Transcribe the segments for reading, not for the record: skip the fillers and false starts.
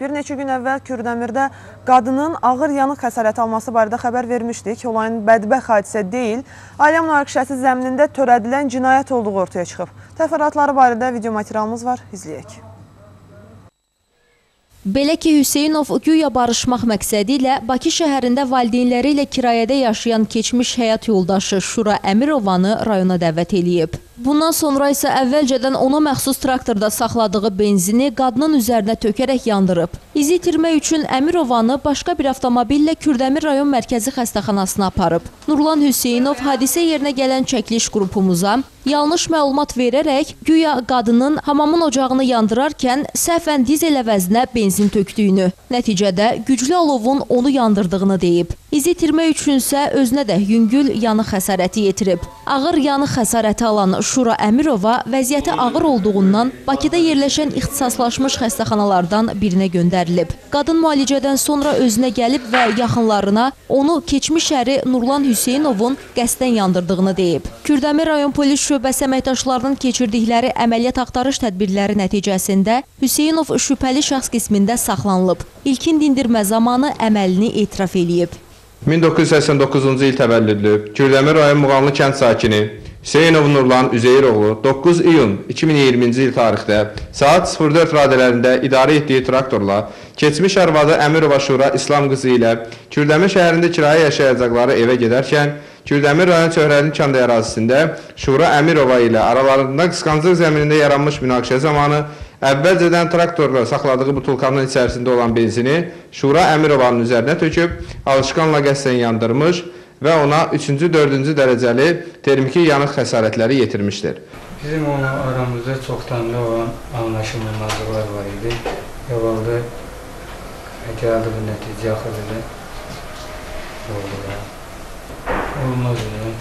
Bir neçə gün əvvəl Kürdəmirdə qadının ağır yanıq xəsarəti alması barədə xəbər vermişdik. Olayın bədbəxt hadisə deyil, ailə münaqişəsi zəminində törədilən cinayət olduğu ortaya çıxıb. Təfərrüatları barədə video materialımız var, izləyək. Belə ki, Hüseynov güya barışmaq məqsədi ilə Bakı şəhərində valideynləri ilə kirayədə yaşayan keçmiş həyat yoldaşı Şura Əmirovanı rayona dəvət eləyib. Bundan sonra isə əvvəlcədən ona məxsus traktorda saxladığı benzini qadının üzərinə tökərək yandırıb. İzi itirmək üçün Əmirovanı başqa bir avtomobillə Kürdəmir rayon mərkəzi xəstəxanasına aparıb. Nurlan Hüseynov hadisə yerinə gələn çəkiliş qrupumuza yanlış məlumat verərək güya qadının hamamın ocağını yandırarkən səhvən dizel əvəzinə benzin tökdüyünü, nəticədə güclü alovun onu yandırdığını deyib. İzi itirmək üçünsə özünə də yüngül yanıq xəsarəti yetirib. Ağır yanıq xəsarəti alan Şura Əmirova vəziyyəti ağır olduğundan Bakıda yerləşən ixtisaslaşmış xəstəxanalardan birinə göndərilib. Qadın müalicədən sonra özünə gəlib və yaxınlarına onu keçmiş əri Nurlan Hüseynovun qəsdən yandırdığını deyib. Kürdəmir rayon polis şöbəsi əməkdaşlarının keçirdikləri əməliyyat axtarış tədbirləri nəticəsində Hüseynov şübhəli şəxs qismində saxlanılıb. İlkin dindirmə zamanı əməlini etiraf eləyib. 1989-cu il təvəllüdlü Kürdəmir rayon Muğanlı kənd sakini Hüseynov Nurlan Üzeyroğlu 9 iyun 2020-ci il tarixdə saat 04 radələrində idarə etdiyi traktorla keçmiş arvadı Əmirova Şura İslam qızı ilə Kürdəmir şəhərində kirayə yaşayacaqları evə gedərkən Kürdəmir rayon Çöhrəli kənd ərazisində Şura Əmirova ilə aralarında qısqanclıq zəminində yaranmış münaqişə zamanı əvvəlcədən traktorla saxladığı butulkanın içərisində olan benzini Şura Əmirovanın üzərinə töküb, alışqanla qəsdən yandırmış və ona 3-cü, 4-cü dərəcəli termiki yanıq xəsarətləri yetirmişdir. Bizim onun aramızda çoxdan olan anlaşılmazlıqlar var idi. Yolda gəldi bu nəticə axırında oldu. Olmaz idi.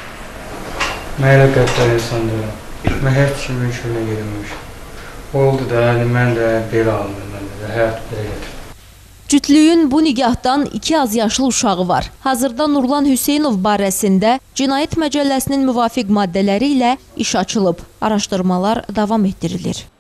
Mənə qəddar insandır. Mən hər kimin şöyle gedirmişim. Oldu da, mən də belə alındım, həyat belə getirdim. Cütlüyün bu nigahdan 2 az yaşlı uşağı var. Hazırda Nurlan Hüseynov barəsində Cinayət Məcəlləsinin müvafiq maddələri ilə iş açılıb. Araşdırmalar davam etdirilir.